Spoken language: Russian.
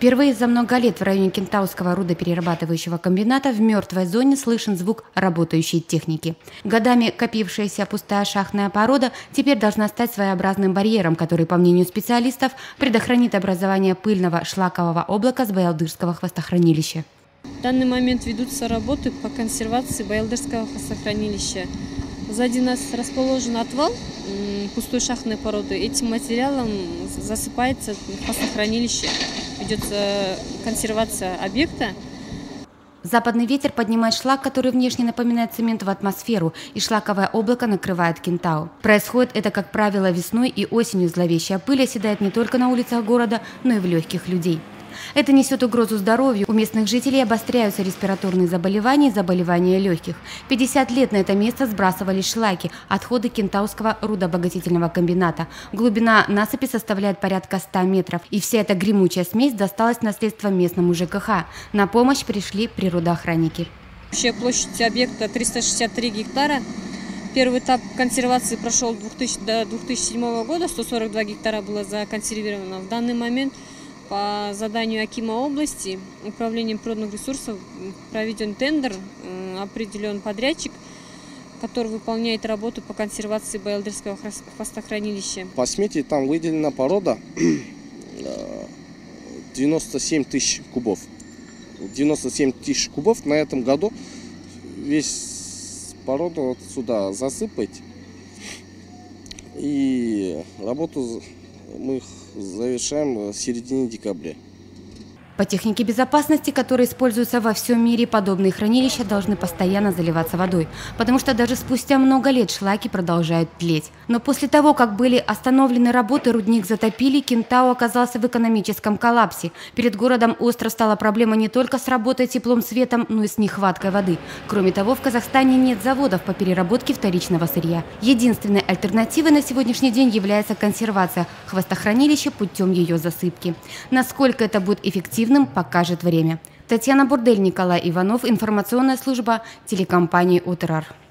Впервые за много лет в районе Кентауского рудоперерабатывающего комбината в мертвой зоне слышен звук работающей техники. Годами копившаяся пустая шахтная порода теперь должна стать своеобразным барьером, который, по мнению специалистов, предохранит образование пыльного шлакового облака с Баялдырского хвостохранилища. В данный момент ведутся работы по консервации Баялдырского хвостохранилища. Сзади нас расположен отвал пустой шахтной породы. Этим материалом засыпается хвостохранилище. Ведется консервация объекта. Западный ветер поднимает шлак, который внешне напоминает цемент, в атмосферу, и шлаковое облако накрывает Кентау. Происходит это, как правило, весной и осенью. Зловещая пыль оседает не только на улицах города, но и в легких людей. Это несет угрозу здоровью. У местных жителей обостряются респираторные заболевания и заболевания легких. 50 лет на это место сбрасывались шлаки, отходы Кентауского рудообогатительного комбината. Глубина насыпи составляет порядка 100 метров. И вся эта гремучая смесь досталась в наследство местному ЖКХ. На помощь пришли природоохранники. Общая площадь объекта 363 гектара. Первый этап консервации прошел до 2007 года. 142 гектара было законсервировано. В данный момент по заданию акима области управлением природных ресурсов проведен тендер, определен подрядчик, который выполняет работу по консервации Баялдырского хвостохранилища. По смете там выделена порода 97 тысяч кубов. 97 тысяч кубов на этом году весь породу вот сюда засыпать. И работу мы завершаем в середине декабря. По технике безопасности, которая используется во всем мире, подобные хранилища должны постоянно заливаться водой, потому что даже спустя много лет шлаки продолжают тлеть. Но после того, как были остановлены работы, рудник затопили, Кентау оказался в экономическом коллапсе. Перед городом остро стала проблема не только с работой, теплом, светом, но и с нехваткой воды. Кроме того, в Казахстане нет заводов по переработке вторичного сырья. Единственной альтернативой на сегодняшний день является консервация хвостохранилища путем ее засыпки. Насколько это будет эффективно, покажет время. Татьяна Бурдель, Николай Иванов, информационная служба телекомпании «Утрар».